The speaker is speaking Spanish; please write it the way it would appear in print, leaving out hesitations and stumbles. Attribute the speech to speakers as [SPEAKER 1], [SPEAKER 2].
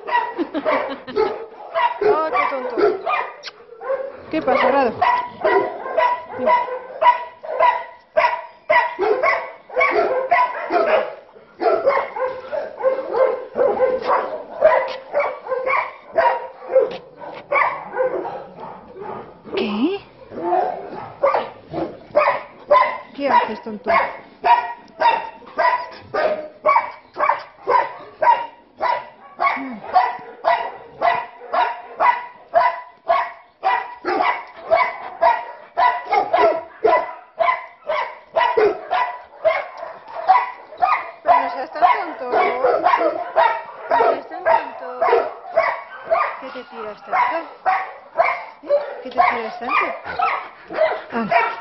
[SPEAKER 1] ¡Oh, qué tonto! ¿Qué pasa, Rado? Mira. ¿Qué? ¿Qué haces, tonto? Pero no seas tan tonto. No seas tan tonto. ¿Qué te tiras tanto? ¿Qué te tiras tanto? Ah.